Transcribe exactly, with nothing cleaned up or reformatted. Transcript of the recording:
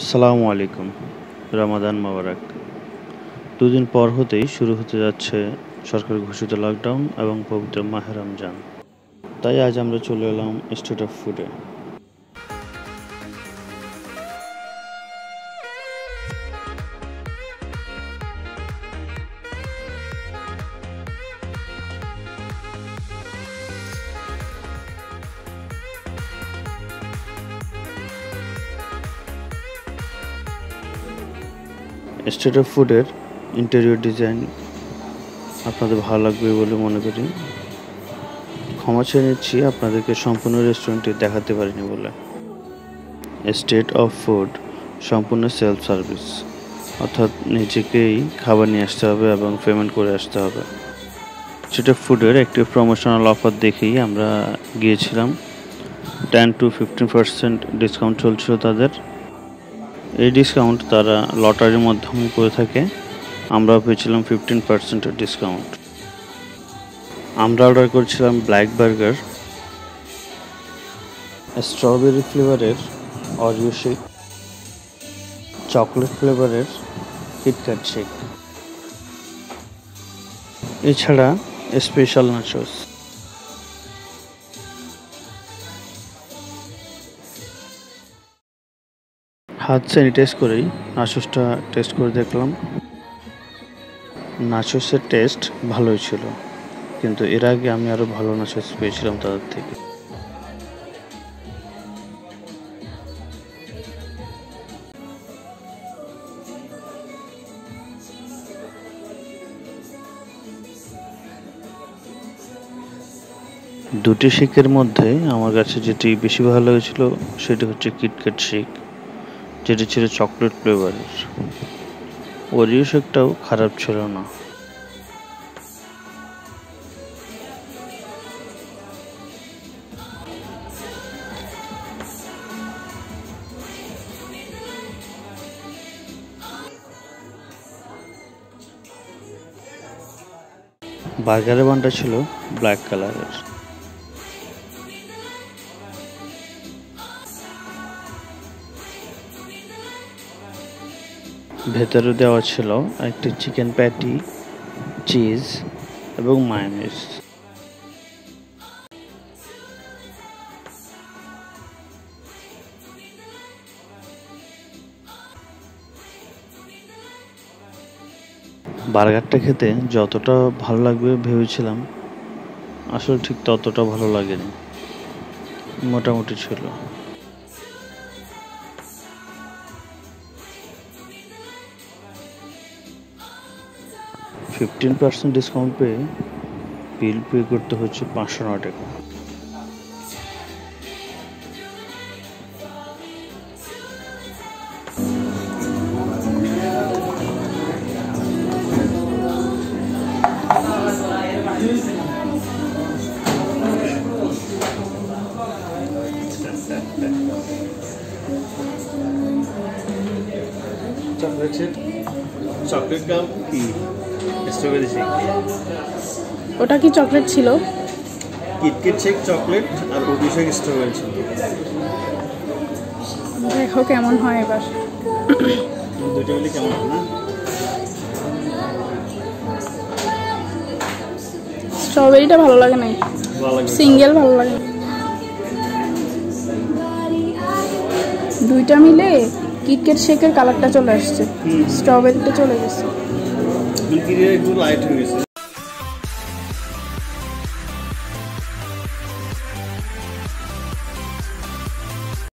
আসসালামু আলাইকুম। রমাদান মোবারক। দুদিন পর হতেই শুরু হতে যাচ্ছে সরকার ঘোষিত লকডাউন এবং পবিত্র মাহে রমজান। তাই আজ আমরা চলে এলাম স্ট্রিট অফ ফুডে। স্ট্রিট অফ ফুডের ইন্টেরিয়র ডিজাইন আপনাদের ভালো লাগবে বলে মনে করি। ক্ষমা চেয়ে নিচ্ছি আপনাদেরকে সম্পূর্ণ রেস্টুরেন্টটি দেখাতে পারিনি বলে। স্ট্রিট অফ ফুড সম্পূর্ণ সেলফ সার্ভিস, অর্থাৎ নিজেকেই খাবার নিয়ে আসতে হবে এবং পেমেন্ট করে আসতে হবে। স্ট্রিট অফ ফুডের একটি প্রমোশনাল অফার দেখেই আমরা গিয়েছিলাম। Ten to fifteen percent discount চলছিল তাদের। এই ডিসকাউন্ট তারা লটারির মাধ্যমে করে থাকে। আমরা পেয়েছিলাম ফিফটিন পার্সেন্ট ডিসকাউন্ট। আমরা অর্ডার করেছিলাম ব্ল্যাক বার্গার, স্ট্রবেরি ফ্লেভারের অরিও শেক, চকলেট ফ্লেভারের কিটক্যাট শেক, এছাড়া স্পেশাল নাচোস। হাত স্যানিটাইজ করেই নাচোসটা টেস্ট করে দেখলাম। নাচোসের টেস্ট ভালোই ছিল, কিন্তু এর আগে আমি আরও ভালো নাচোস পেয়েছিলাম তাদের থেকে। দুটি শেকের মধ্যে আমার কাছে যেটি বেশি ভালো লেগেছিল সেটি হচ্ছে কিটক্যাট শেক, যেটি ছিল চকলেট ফ্লেভারের। ওরিও শেকটাও খারাপ ছিল না। বার্গারের বানটা ছিল ব্ল্যাক কালারের। ভেতরে দেওয়া ছিল একটি চিকেন প্যাটি, চিজ এবং মায়োনিজ। বার্গারটা খেতে যতটা ভালো লাগবে ভেবেছিলাম, আসলে ঠিক ততটা ভালো লাগেনি, মোটামুটি ছিল। ফিফটিন পার্সেন্ট ডিসকাউন্ট পেয়ে বিল পে করতে হচ্ছে পাঁচশো নয় টাকা। চকলেট গাম কি স্ট্রবেরি শেক? ওটা কি চকলেট ছিল? কিটক্যাট শেক চকলেট আর ওরিও শেক স্ট্রবেরি ছিল। দেখো কেমন হয় এবার। দুটো মিলে কেমন হয় না? স্ট্রবেরিটা ভালো লাগে নাই, সিঙ্গেল ভালো লাগে। দুইটা মিলে কিটক্যাট শেকের কালারটা চলে আসছে, স্ট্রবেরিটা চলে গেছে। একটু লাইট হয়ে গেছে।